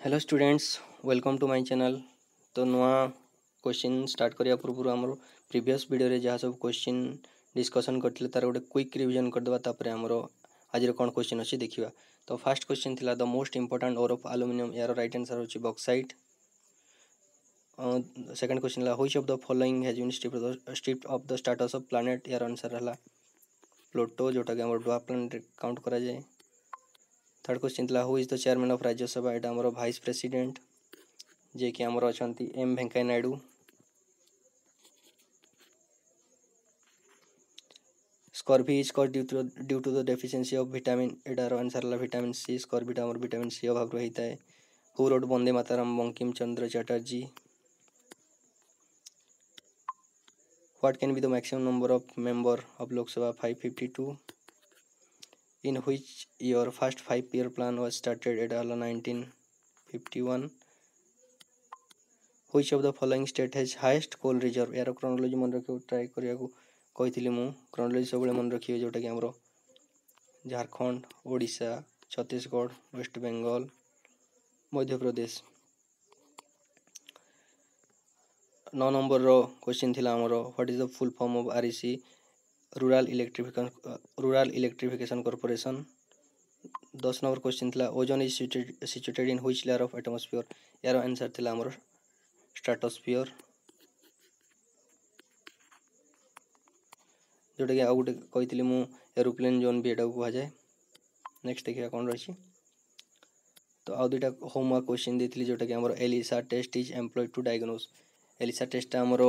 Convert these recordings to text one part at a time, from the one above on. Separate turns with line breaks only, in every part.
Hello students, welcome to my channel. तो नुआ question start करिया पूर्व आमर प्रीवियस वीडियो रे जहाँ सब क्वेश्चन डिस्कशन करथिले तार गोटे क्विक रिवीजन करदेबा तापर आमर आज कौन क्वेश्चन अच्छी देखा। तो फर्स्ट क्वेश्चन थिला the most important ore of aluminium, यार राइट आंसर होची बॉक्साइट। सेकंड क्वेश्चन ला which of the following has been stripped of the status of planet, यार आंसर हला प्लूटो जोटा कि हमर ड्वार्फ प्लैनेट काउंट करा जाए। थर्ड क्वेश्चन थिला who is the chairman of Rajya Sabha, एटा हमर वाइस प्रेसिडेंट जे कि हमर अछंती M Venkaiah Naidu. Scurvy is cause due to the deficiency of vitamin, एटार आंसर ला विटामिन सी। स्कॉर्बीटा हमर विटामिन सी अभाव होता है। Who wrote Vande Mataram, Bankim Chandra Chatterjee. What can be the maximum number of member of Lok Sabha, 552। In which year first 5 year plan was started, एटा हला 1951। Which of the following state has highest coal reserve, यार chronology मन रखियो try करिया को कहिथिली मु। क्रोनोलॉजी सब मन रखियो जोटा कि हमरो Jharkhand, Odisha, Chhattisgarh, West Bengal, Madhya Pradesh. 9 number रो क्वेश्चन थिला हमरो what is the full form of REC, rural electrification corporation. 10 नंबर क्वेश्चन थिला ozone is situated in which layer of atmosphere, यार आंसर थिला हमरो स्ट्रेटोस्फियर, जोटा कि आउ गोटे कही मु एरोप्लेन जोन भी एटा को जाए। नेक्स्ट देखिए कौन रही। तो आउ दुटा होमवर्क क्वेश्चन देती जोटा कि हमर ELISA test is employed to diagnose. ELISA test हमर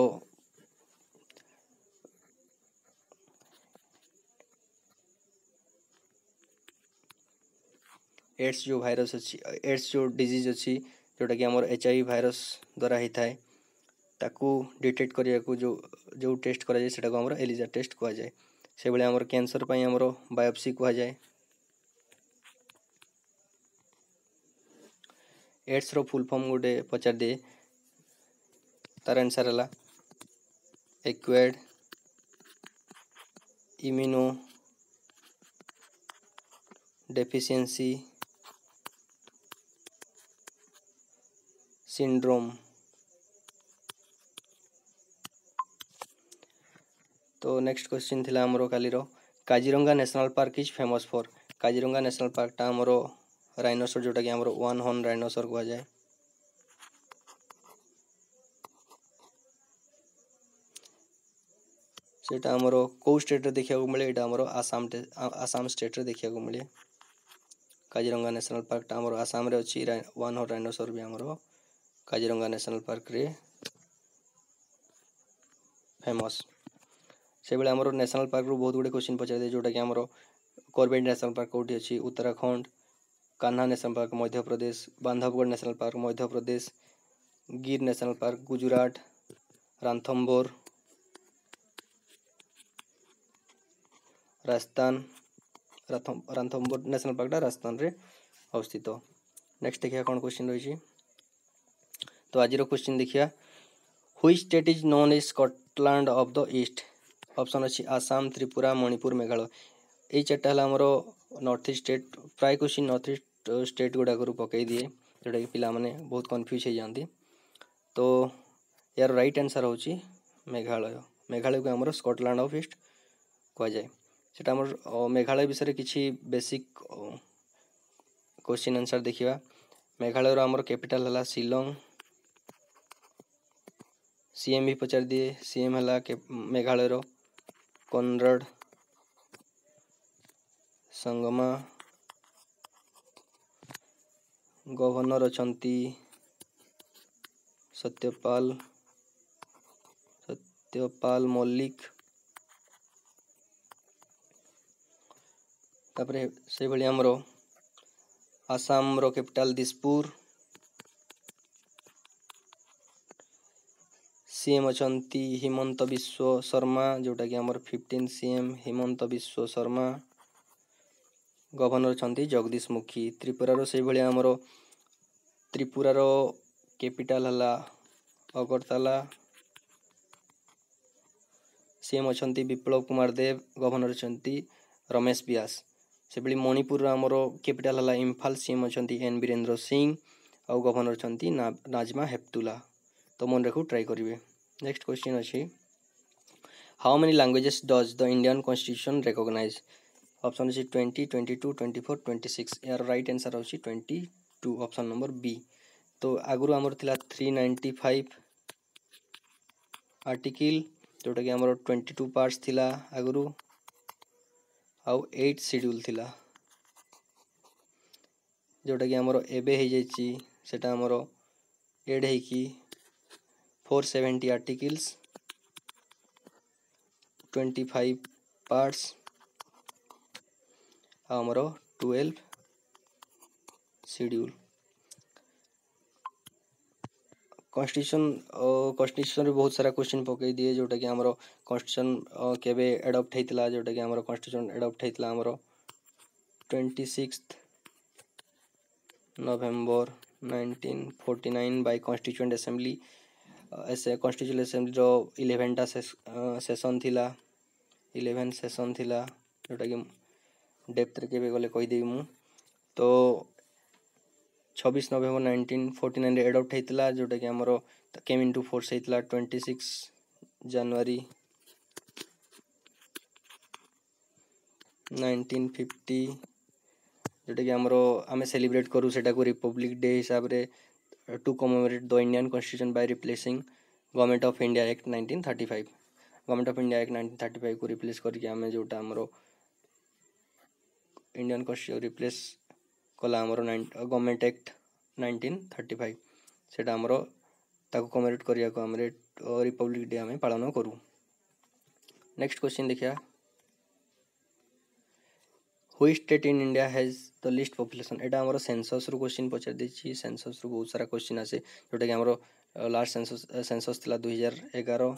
एड्स जो भाइरस अच्छी, एड्स जो डिजीज अच्छी जोटा कि हमर HIV भाइरस द्वारा होता है ताकू डिटेक्ट करिया को जो टेस्ट करा जाए सेटा को हमर एलिसा टेस्ट कहा जाए। से बेले हमर कैंसर पई हमर बायोप्सी कहा जाए। एड्स रो फुल फॉर्म गोटे पचार दे, तार आंसर हला एक्वायर्ड इम्यूनो डेफिशिएंसी सिंड्रोम। तो नेक्स्ट क्वेश्चन थिला हमरो काली रो Kaziranga national park is famous for, Kaziranga national park टा हमरो राइनोसर जोटा कि हमरो वन हॉर्न राइनोसर कहा जाए। सेटा हमरो को स्टेट रे देखिया को मिले, एटा हमरो आसाम स्टेट रे देखिया को मिले। काजीरंगा नेशनल पार्क टा हमरो आसाम रे अछि। वन हॉर्न राइनोसर भी हमरो काजीरंगा नेशनल पार्क रे फेमस। से बेले हमरो नेशनल पार्क रो बहुत गुडे क्वेश्चन पचार दे जोटा कि हमरो कॉर्बेट नेशनल पार्क कोठी अछि, Uttarakhand. Kanha national park Madhya Pradesh, Bandhavgarh national park Madhya Pradesh, Gir national park Gujarat, Ranthambore Rajasthan. Ranthambore national park Rajasthan रे अवस्थित। नेक्स्ट देखिया कौन क्वेश्चन रही। तो आज क्वेश्चन देखिया which state is known as Scotland of the east, option अच्छी आसाम, त्रिपुरा, मणिपुर, मेघालय। ये चार्टा है नॉर्थ ईस्ट स्टेट। प्राय क्वेश्चन नॉर्थ ईस्ट स्टेट गुड़ाक पकई दिए जोटा कि पिला माने बहुत कन्फ्यूज हो जाती। तो यार राइट आंसर होची मेघालय। मेघालय को हमर स्कॉटलैंड ऑफ ईस्ट कह जाए। सेटा हमर मेघालय विषय किसी बेसिक क्वेश्चन आंसर देखिबा। मेघालय रो हमर कैपिटल हला शिलोंग। सीएम भी पचार दिए, सीएम हला के मेघालय रो कॉनराड संगमा। गवर्नर अछंती सत्यपाल मल्लिक। तापरे से भली हमरो आसाम रो कैपिटल दिसपुर। सीएम अछंती हिमंत बिश्व शर्मा जोटा कि हमर 15 सीएम हिमंत बिश्व शर्मा। गवर्नर अछंती जगदीश मुखी। त्रिपुरा रो से भली हमरो त्रिपुरा रो कैपिटल हला अगरतला। सीएम अछंती विप्लव कुमार देव। गवर्नर अछंती रमेश व्यास। से भली मणिपुर हमरो कैपिटल हला इम्फाल। सीएम अछंती एन वीरेंद्र सिंह। आउ गवर्नर छंती नाजमा हेप्तुल्ला। तो मन रखू ट्राई करिवे। नेक्स्ट क्वेश्चन अछि how many languages does the Indian constitution recognise. Option अछि 20, 22, 24, 26। यार राइट आंसर अछि 22, ऑप्शन नंबर बी। तो आगुरु हमर थिला 395 आर्टिकल जोटा कि हमर 22 पार्ट्स थिला आगुरु आउ 8 शेड्यूल थिला जोटा कि हमर एबे हे जायछि सेटा हमर एड है कि 470 आर्टिकल्स 25 पार्ट्स हमर 12 शेड्यूल। कॉन्स्टिट्यूशन रे बहुत सारा क्वेश्चन पकई दिए जोटा कि हमर कॉन्स्टिट्यूशन केबे एडॉप्ट हेतिला जोटा कि हमर कॉन्स्टिट्यूशन एडॉप्ट हेतिला हमर 26 नवंबर 1949 बाय कॉन्स्टिट्यूएंट असेंबली। ऐसे कॉन्स्टिट्यूएंट असेंबली रो 11टा सेशन थिला 11 सेशन थिला जोटा कि डेप्थ रे केबे गले कहि देबी मु। तो 26 नवंबर 1949 रे एडॉप्ट हेतिला जोटा कि हमरो केम इनटू फोर्स हेतिला 26 जनवरी 1950 जोटा कि हमरो आमे सेलिब्रेट करू सेटा को रिपब्लिक डे हिसाब रे to commemorate the Indian constitution by replacing government of India act 1935। Government of India act 1935 को रिप्लेस करके आमे जोटा हमरो इंडियन कॉन्स्टिट्यूशन रिप्लेस कला हमरो गवर्नमेंट एक्ट 1935 सेटा हमरो ताको कमेमोरेट करिया को हमरे रिपब्लिक डे आमे पालन करू। नेक्स्ट क्वेश्चन देखिया which state in India has the least population. एटा हमरो सेंसस रो क्वेश्चन पचार देछि। सेंसस रो बहुत सारा क्वेश्चन आसे जोटा कि हमरो लास्ट सेंसस थिला 2011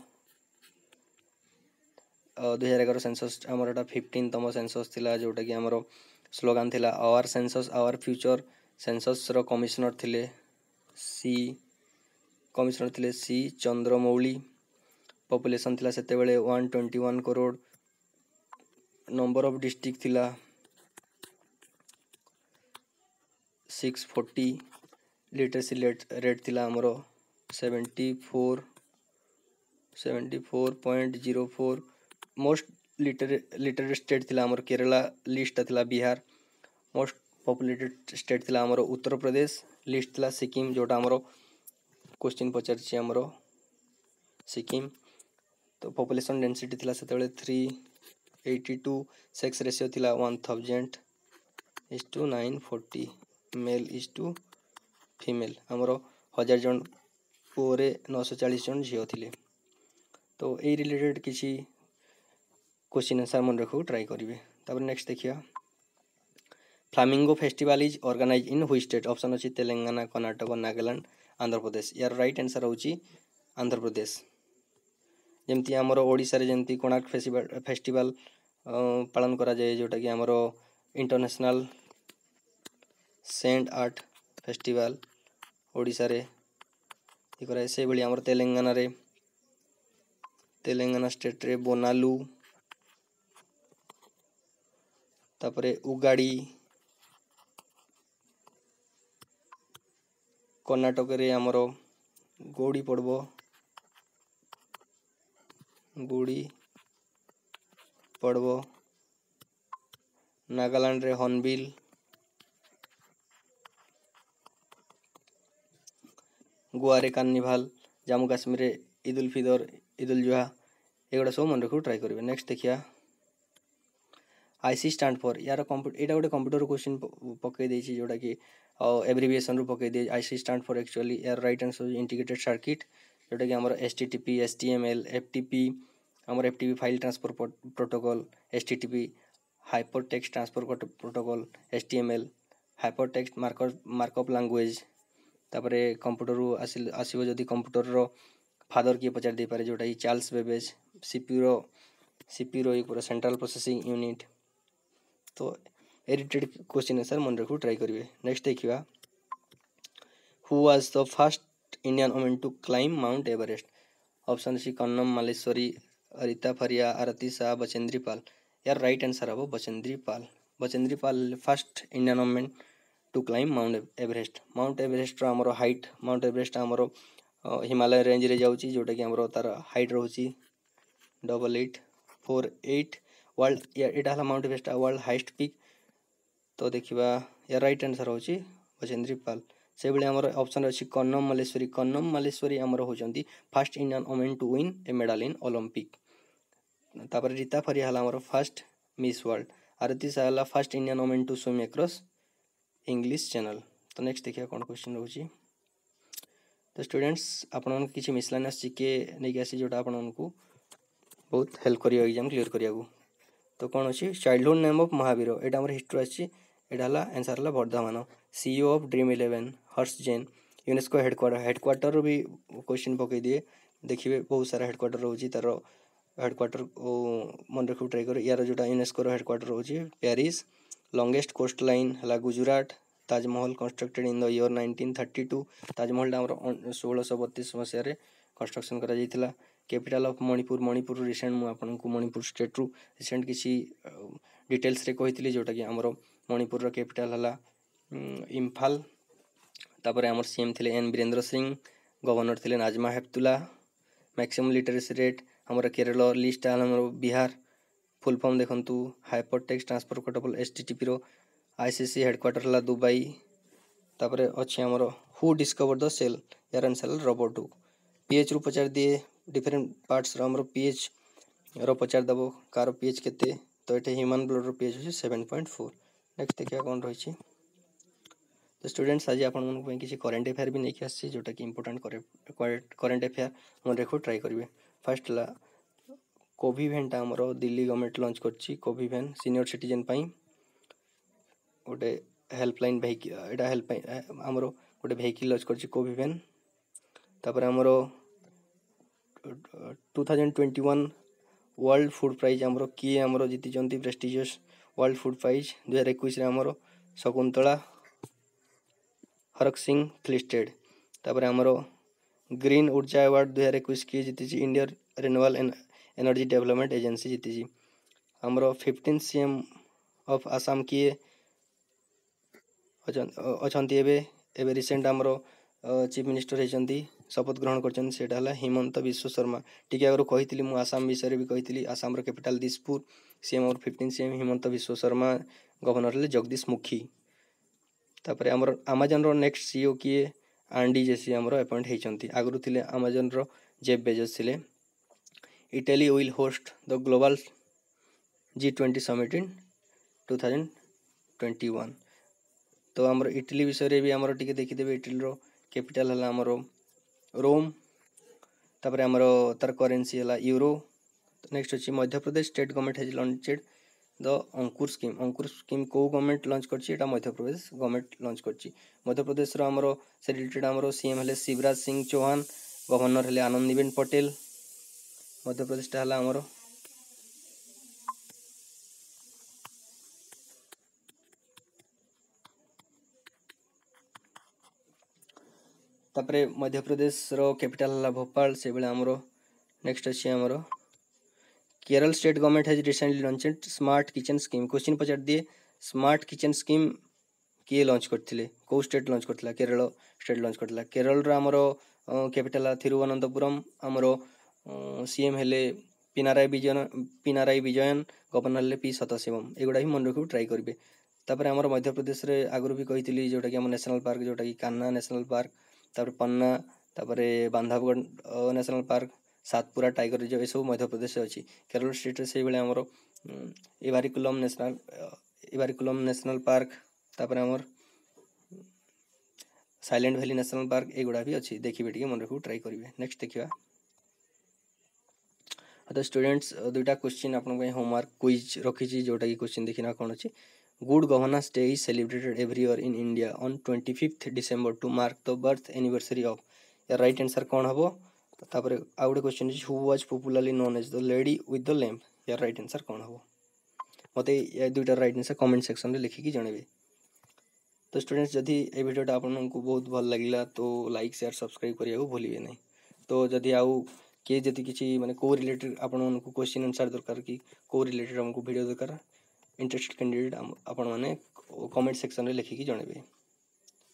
2011 सेंसस हमर एटा 15 तम सेंसस थिला जोटा कि हमरो स्लोगन थिला our census our future. Census रो कमिश्नर थिले सी चंद्रमौली। पॉपुलेशन थिला सेते बेले 121 करोड़। नंबर ऑफ डिस्ट्रिक्ट थिला 640। लिटरेसी रेट थिला हमरो 74.04। मोस्ट लिटरेट स्टेट थिला हमर केरला। लिस्ट थिला बिहार। मोस्ट पॉपुलेटेड स्टेट थिला हमरो उत्तर प्रदेश। लिस्ट थिला सिक्किम जोटा हमरो क्वेश्चन पचारछि हमरो सिक्किम। तो पॉपुलेशन डेंसिटी थिला सेते बेले 382। सेक्स रेशियो थिला 1000:940 मेल इज टू फीमेल। हमरो 1000 जन पुरे 940 जन झियो थिले। तो ए रिलेटेड किछि क्वेश्चन आंसर मन रखू ट्राई करिवे। तब नेक्स्ट देखिया flamingo festival is organized in which state. Option अछि तेलंगाना कर्नाटक नागालैंड आंध्र प्रदेश। यार राइट आंसर होची आंध्र प्रदेश। जेमती हमरो ओडिसा रे जेमती कोणार्क फेस्टिवल पालन करा जाए जोटा कि हमरो international sand art festival Odisha रे इकरा से बली हमर तेलंगाना स्टेट रे बोनालू तापरे उगाड़ी। कर्नाटक रे हमरो गुड़ी पड़बो। नागालैंड रे हॉर्नबिल। गोवा रे कार्निवाल। जम्मू कश्मीर रे ईद उल फितर ईद उल जुहा। एगुड़ा सब मन रखू ट्राई करिवे। नेक्स्ट देखिया आईसी स्टैंड फॉर। यार एटा गोटे कंप्यूटर क्वेश्चन पकई देछि जोटा कि एब्रिविएशन रो पकई दे। आईसी स्टैंड फॉर एक्चुअली यार राइट आंसर इंटीग्रेटेड सर्किट जोटा कि हमर एचटीटीपी एचटीएमएल एफटीपी हमर FTP file transfer protocol HTTP hypertext transfer protocol HTML hypertext markup language. तापरे कंप्यूटर रो आसीबो जदी कंप्यूटर रो फादर किए पचार दे पारे जोटा कि चार्ल्स बेबेज। सीपीयू रो एक पूरा सेंट्रल प्रोसेसिंग यूनिट। तो एडिटेड क्वेश्चन आंसर मन रखू ट्राई करिवे। नेक्स्ट देखिबा who was the first Indian woman to climb Mount Everest. Option C Karnam Malleswari Reita Faria Arati Saha Bachendri Pal. यार राइट आंसर हबो Bachendri Pal. Bachendri Pal first Indian woman to climb Mount Everest. Mount Everest आमर height, Mount Everest आमर Himalaya range रे जाउची, जोटा कि आमर तार हाइट रोची 8848 वर्ल्ड, यहाँ Mount Everest world highest peak. तो देखा यार राइट आंसर होची बचेंद्री पाल। से भाई आमर ऑप्शन अच्छी कन्नम मल्लेश्वरी। कन्नम मल्लेश्वरी आमर होचंती first Indian women to win a medal in Olympic. तापर रीता फरिया हला आमर फर्स्ट मिस वर्ल्ड। आरती साहला first Indian women to swim across English channel. तो नेक्स्ट देखिए कौन क्वेश्चन रोची। तो स्टूडेंट्स आपन किसी मिसलानियस जीके नहीं आसी जोटा आपन को बहुत हेल्प करियो एग्जाम क्लियर करिया को। तो कौन अच्छी चाइल्डहुड नेम ऑफ महावीर, यहाँ आम हिस्ट्री अच्छी, यहाँ आंसर है Vardhaman. CEO of Dream Eleven Harsh Jain. UNESCO headquarter भी क्वेश्चन पकई दिए, देखिए बहुत सारा हेडक्वार्टर रोची, तार हेडक्वार्टर मन रखा ट्राई कर। यार जोटा यूनेस्को हेडक्वार्टर रोची पेरिस। लॉन्गेस्ट कोस्ट लाइन है Gujarat. Taj Mahal constructed in the year 1932। Taj Mahal आम 1632 मसीह कंस्ट्रक्शन करा। Capital of Manipur, Manipur recent मुझे आपको मणिपुर स्टेट रु रिसेंट किसी डिटेल्स रे कही जोटा कि आमर मणिपुर कैपिटल है इम्फाल। तापर आमर सीएम थे एन वीरेंद्र सिंह, गवर्नर थे Najma Heptulla. Maximum literacy rate आमर केरल लिस्ट आमर बिहार। फुल फॉर्म देखंतु हाइपरटेक्स्ट ट्रांसफर पोर्टेबल एचटीटीपी रो आईसीसी हेडक्वार्टर है दुबई। तापर अच्छे आमर हु डिस्कवर द सेल, यार आंसर रॉबर्ट हुक। पीएच रु पचार दिए डिफरेंट पार्ट्स आमर पीएच रो पचार दब कार पीएच केते। तो ये ह्यूमन ब्लड रो पीएच होची 7.4। नेक्स्ट देखिए कौन रही। तो स्टूडेंट्स आज आपन किसी करेंट अफेयर भी नहीं आसी, जोटा कि इंपोर्टेंट करेंट अफेयर मन रखो ट्राई करेंगे। फर्स्ट है कोविवैन आमर दिल्ली गवर्नमेंट लॉन्च करछि। कोविवैन सीनियर सिटीजन पाई गोटे हेल्पलाइन भेहिकल, यहाँ हेल्पलाइन आमर गोटे भेहिकल लॉन्च करछि कोविवैन। तापर आमर 2021 वर्ल्ड फूड प्राइज आमर किए आमर जीति प्रेस्टिजियस वर्ल्ड फूड प्राइज 2021 आमर शकुंतला हरक सिंह फ्लिस्टेड। तापर आमर ग्रीन ऊर्जा अवार्ड 2021 किए जीति, India renewable energy development agency जीति। आमर 15 सीएम ऑफ आसाम किए अछंती एबे रिसेंट आमर चीफ मिनिस्टर होती शपथ ग्रहण कर हिमंत विश्व शर्मा। टी आगे कही मुझे आसाम विषय भी कही, आसाम कैपिटल दिसपुर। सीएम और 15 सीएम हिमंत विश्व शर्मा, गवर्नर है जगदीश मुखी। तापर आमर आमाजन रो नेक्स्ट सीईओ किए आंडी जेसी आमर अपॉइंट होती। आगु थे आमाजन रो जेफ बेजोस थे। Italy will host the global G20 summit in 2021। तो आमर इटली विषय भी आमर टिके देखीदेवे। इटली रो कैपिटल है आमर रोम। तापर आमर तार करेन्सी है यूरो। नेक्स्ट अच्छी Madhya Pradesh state government has launched the Ankur scheme. Ankur scheme को गवर्नमेंट लॉन्च करछि, मध्य प्रदेश गवर्नमेंट लॉन्च करछि। मध्य प्रदेश रो आमर से रिलेटेड आमर सीएम है शिवराज सिंह चौहान, गवर्नर है आनंदीबेन पटेल। मध्य प्रदेश टा है आमर तापरे मध्य प्रदेश रो कैपिटल है भोपाल। से बेले आमर नेक्स्ट अच्छी आमर Kerala state government has recently launched smart kitchen scheme. Question पचार दिए स्मार्ट किचन स्कीम किए लॉन्च करथिले, को स्टेट लॉन्च करथिला? केरल स्टेट लॉन्च करथिला। केरल रो आमर कैपिटल है थिरुवनंतपुरम। आमर सीएम हेले पिनाराई विजयन, गवर्नर हेले पी सतशिवम। एगुड़ा ही मन रखू ट्राई करेंगे। तापर आमर मध्य प्रदेश रे आगु भी कही जोटा कि नेशनल पार्क, जोटा कि कान्हा नेशनल पार्क, तापर पन्ना, तापर Bandhavgarh national park, Satpura tiger reserve, ये सब मध्य प्रदेश अच्छी। केरल स्टेट से भाई आमर इवारिकुलम नेशनल पार्क, तापर आमर साइलेंट वैली नेशनल पार्क, एगुड़ा भी अच्छी। देखिए टे मन रखू ट्राई करेंगे। नेक्स्ट देखिए। तो स्टूडेंट्स दुईटा क्वेश्चन आप होमवर्क क्विज रखी, जोटा कि क्वेश्चन देखना कौन अच्छी। Good governance day is celebrated every year in India on 25 December to mark the birth anniversary of. यार राइट आंसर कौन हम? तापर आउ गोटे question who was popularly known as the lady with the lamp. यार राइट आंसर कौन हम? मत दुईटा राइट आंसर कमेंट सेक्शन में लिखिकी जनइबे। तो स्टूडेंट्स जदि ये वीडियोटा आपको बहुत भल लगे तो लाइक शेयर सब्सक्राइब करने को भूलिए नहीं। तो जदि आउ किए जदि किसी माने को रिलेटेड आपन को क्वेश्चन आंसर दरकार कि को रिलेटेड हमको वीडियो दरकार, इंटरेस्टेड कैंडिडेट आपण मैंने कमेंट सेक्शन में लिखिकी जनइबे।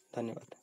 धन्यवाद।